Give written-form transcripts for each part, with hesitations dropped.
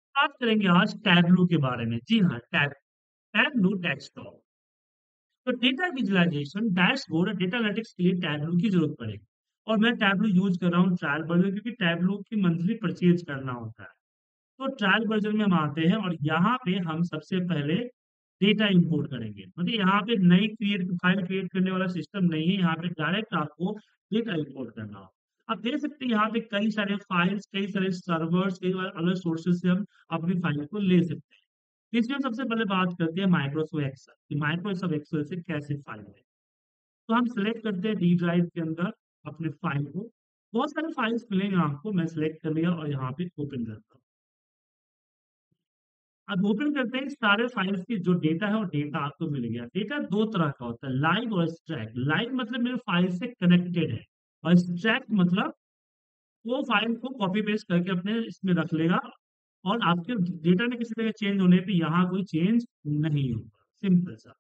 बात करेंगे आज टैबलू के बारे में। जी हाँ, टैबलू डेस्कटॉप। तो data visualization dashboard data analytics के लिए टैबलू की जरूरत पड़ेगी। और मैं टैबलू यूज कर रहा हूँ ट्रायल वर्जन, क्योंकि टैबलू की मंथली परचेज करना होता है। तो ट्रायल वर्जन में हम आते हैं और यहाँ पे हम सबसे पहले डेटा इंपोर्ट करेंगे। मतलब यहाँ पे नई फाइल क्रिएट करने वाला सिस्टम नहीं है, यहाँ पे डायरेक्ट आपको डेटा इंपोर्ट करना हो। आप देख सकते हैं यहाँ पे कई सारे फाइल्स, कई सारे सर्वर्स, कई अलग सोर्सेज से हम अपनी फाइल को ले सकते हैं। इसमें हम सबसे पहले बात करते हैं माइक्रोसॉफ्ट एक्सेल कि माइक्रोसॉफ्ट एक्सेल से कैसे फाइल है। तो हम सिलेक्ट करते हैं डी ड्राइव के अंदर अपने फाइल को। बहुत सारे फाइल्स मिलेंगे आपको, मैं सिलेक्ट कर लिया और यहाँ पे ओपन करता हूँ। अब ओपन करते हैं, सारे फाइल्स की जो डेटा है वो डेटा आपको मिल गया। डेटा दो तरह का होता है, लाइव और स्ट्रैक्ट। लाइव मतलब मेरे फाइल से कनेक्टेड है, और स्ट्रैक्ट मतलब वो फाइल को कॉपी पेस्ट करके अपने इसमें रख लेगा, और आपके डेटा में किसी तरह चेंज होने पे यहाँ कोई चेंज नहीं होगा। सिंपल सा।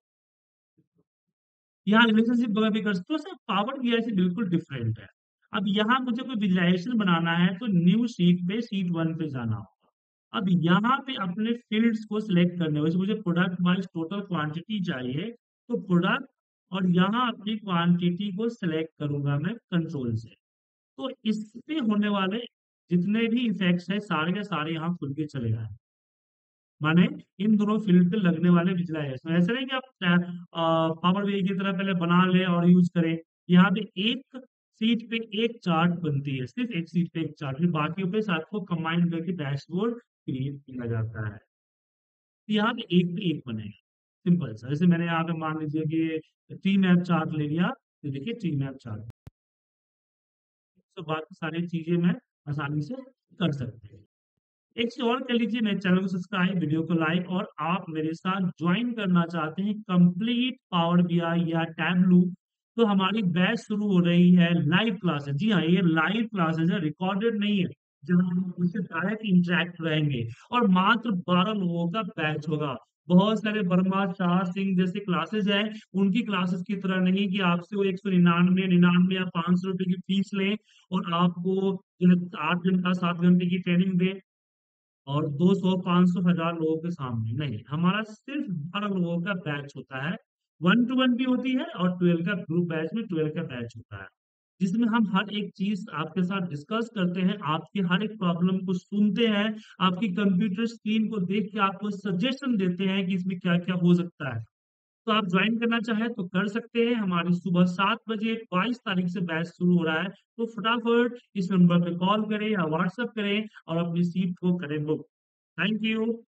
यहाँ रिलेशनशिप वगैरह भी कर सकते हो, सर पावर बीआई से बिल्कुल डिफरेंट है। अब यहाँ मुझे कोई विजुअलाइजेशन बनाना है तो न्यू शीट पे, शीट 1 पे जाना होगा। अब यहाँ पे अपने फील्ड्स को सिलेक्ट करने, वैसे मुझे प्रोडक्ट वाइज टोटल क्वांटिटी चाहिए, तो प्रोडक्ट, और यहाँ अपनी क्वांटिटी को सिलेक्ट करूंगा मैं कंट्रोल से। तो इससे होने वाले जितने भी इफेक्ट्स हैं सारे के सारे यहाँ खुल के चले आए। माने इन दोनों फील्ड पे लगने वाले विजुअलाइजेशन, ऐसे नहीं कि आप पावर बीआई की तरह पहले बना ले और यूज करें। यहाँ पे एक सीट पे एक चार्ट बनती है, सिर्फ एक सीट पे एक चार्ट, फिर बाकियों पे साथ को कंबाइन करके डैशबोर्ड क्रिएट किया जाता है। तो यहाँ पे एक पे एक बनेगा। सिंपल सा, जैसे मैंने यहाँ पे मान लीजिए कि टी मैप चार्ट ले लिया, तो देखिए टी मैप चार्ट। तो बाकी सारी चीजें मैं आसानी से कर सकते हैं। एक चीज और कर लीजिए, मेरे चैनल को सब्सक्राइब, वीडियो को लाइक, और आप मेरे साथ ज्वाइन करना चाहते हैं कंप्लीट पावर बीआई या टैबलू, तो हमारी बैच शुरू हो रही है, लाइव क्लासेस। जी हाँ, ये लाइव क्लासेस है, रिकॉर्डेड नहीं है, जहाँ हम उनसे डायरेक्ट इंटरेक्ट रहेंगे। और मात्र 12 लोगों का बैच होगा। बहुत सारे वर्मा, शाह सिंह जैसे क्लासेस हैं, उनकी क्लासेस की तरह नहीं कि आपसे वो 199 99 या 500 रुपए की फीस लें और आपको जो है 8 घंटा 7 घंटे की ट्रेनिंग दे, और 200 500 1000 लोगों के सामने नहीं। हमारा सिर्फ 12 लोगों का बैच होता है। 1 to 1 भी होती है, और 12 का ग्रुप बैच में 12 का बैच होता है, जिसमें हम हर एक चीज आपके साथ डिस्कस करते हैं, आपकी हर एक प्रॉब्लम को सुनते हैं, आपकी कंप्यूटर स्क्रीन को देख के आपको सजेशन देते हैं कि इसमें क्या क्या हो सकता है। तो आप ज्वाइन करना चाहें तो कर सकते हैं। हमारी सुबह 7 बजे 22 तारीख से बैच शुरू हो रहा है। तो फटाफट इस नंबर पे कॉल करें या व्हाट्सएप करें और अपनी सीट को करें बुक। Thank you.